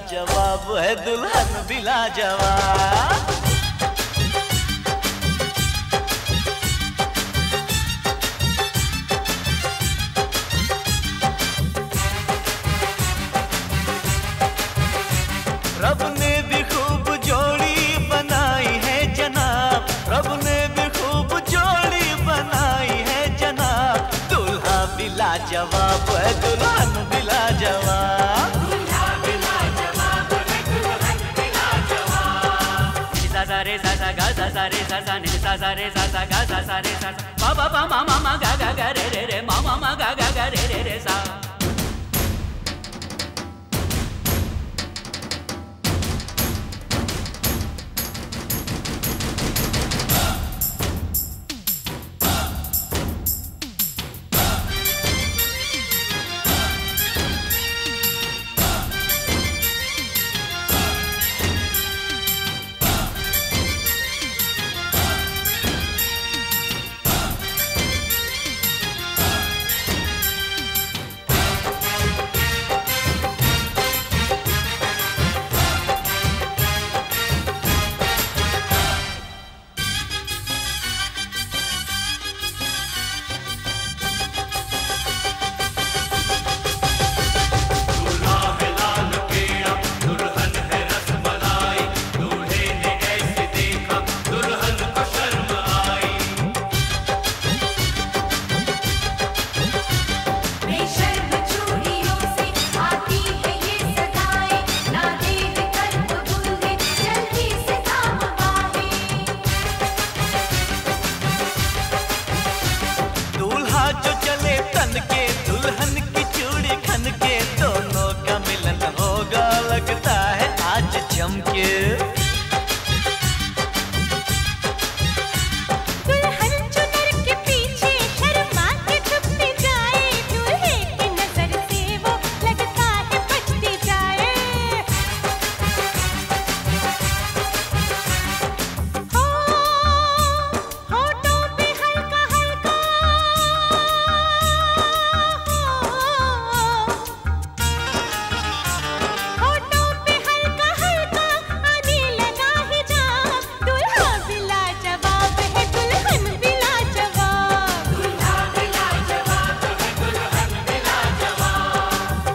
लाजवाब है दुल्हन भी लाजवाब। रब ने भी खूब जोड़ी बनाई है जनाब, रब ने भी खूब जोड़ी बनाई है जनाब। दूल्हा भी लाजवाब है दुल्हन भी लाजवाब। दूल्हा भी लाजवाब है दुल्हन भी लाजवाब। सा रे सा सा गा सा रे सा सा नि सा रे सा सा गा सा रे सा सा पा पा मा मा मा गा गा रे रे रे मा मा मा गा गा रे रे रे सा। जो चले तन के दुल्हन की चूड़ी खन के, दोनों का मिलन होगा लगता है आज जमके। दुल्हन चुनर के पीछे शर्मा के छुपती जाए, दूल्हे की नजर से वो लगता है बचती जाए। होठों पे हल्का हल्का होठों पे हल्का हल्का आने लगा हिजाब। दूल्हा भी लाजवाब है दुल्हन भी लाजवाब। दूल्हा भी लाजवाब है दुल्हन भी लाजवाब।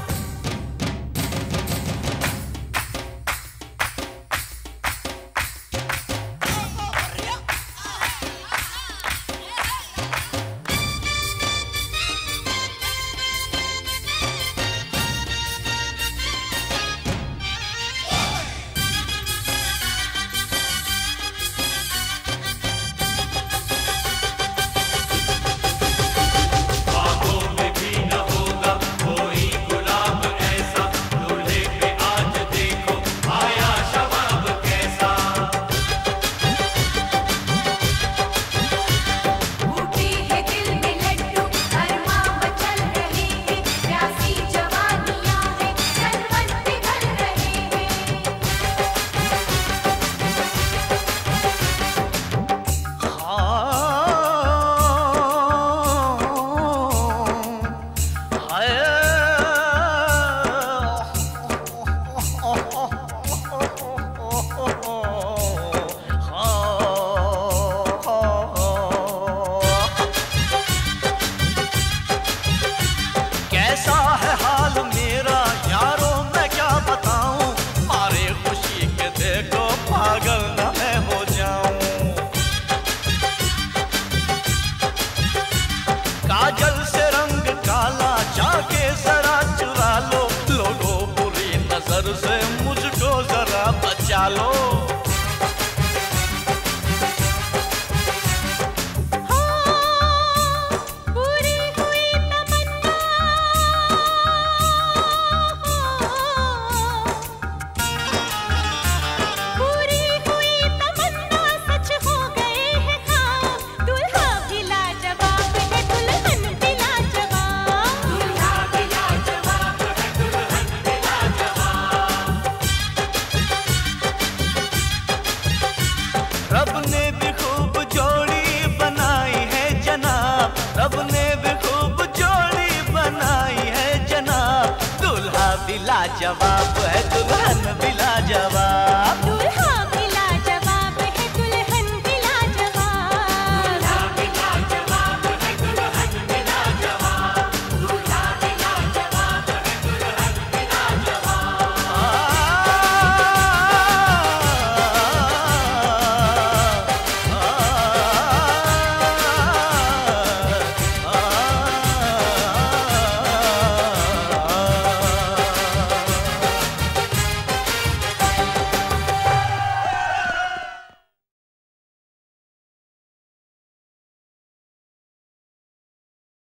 बाहों में भी न होगा कोई गुलाब ऐसा, दूल्हे पे आज देखो आया शबाब कैसा। फूटे हैं दिल में लड्डू, अरमां मचल रहे हैं, प्यासी जवानियां हैं, शरबत पिघल रहे हैं। कैसा है हाल मेरा यारों मैं क्या बताऊं, मारे खुशी के देखो पागल न मैं हो जाऊं। काजल से रंग काला जाके जरा चुरा लो, लोगों बुरी नजर से मुझको जरा बचा लो। पूरी हुई तमन्ना, पूरी हुई तमन्ना, सच हो गए हैं ख्वाब। दूल्हा भी लाजवाब है दुल्हन भी लाजवाब। दूल्हा भी लाजवाब है दुल्हन भी लाजवाब। रब ने भी खूब जोड़ी बनाई है जनाब, रब ने भी खूब जोड़ी बनाई है जनाब। दूल्हा भी लाजवाब है दुल्हन भी लाजवाब।